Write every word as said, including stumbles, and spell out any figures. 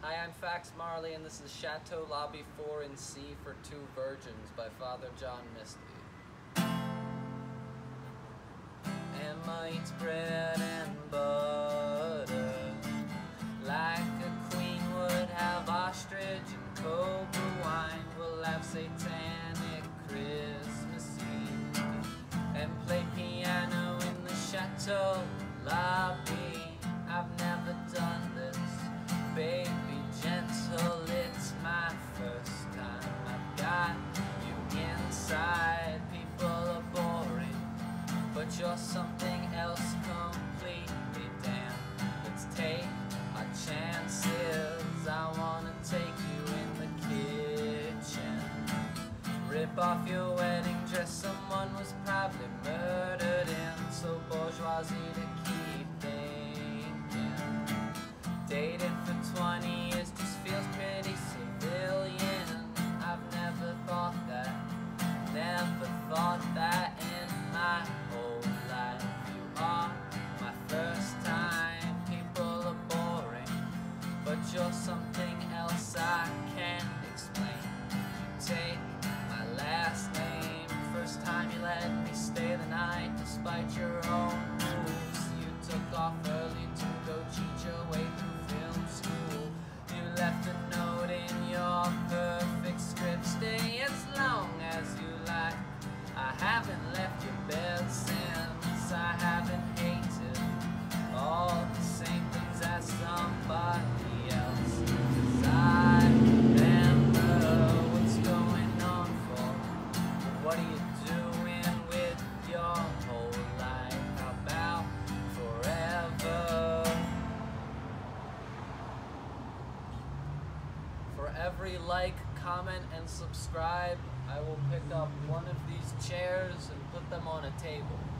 Hi, I'm Fax Marley, and this is Chateau Lobby four in C for Two Virgins by Father John Misty. Emma eats bread and butter like a queen would have ostrich and cobra wine. We'll have satanic Christmas Eve and play piano in the Chateau lobby. I've never done this, baby, gentle, it's my first time. I've got you inside. People are boring, but you're something else completely. Damn, let's take our chances. I wanna take you in the kitchen, rip off your wedding dress. Someone was probably murdered in, so bourgeoisie to keep thinking. Dated for twenty years just feels pretty civilian. I've never thought that, never thought that in my whole life. You are my first time. People are boring, but you're something else I can't explain. You take my last name. First time you let me stay the night despite your own moves. You took off early to go cheat your way through film school. You left a note in your perfect script. Stay as long as you like. I haven't left your bed since. I haven't hated all the same things as somebody else. 'Cause I remember what's going on for. What are you doing with your whole life? How about forever? For every like, comment, and subscribe, I will pick up one of these chairs and put them on a table.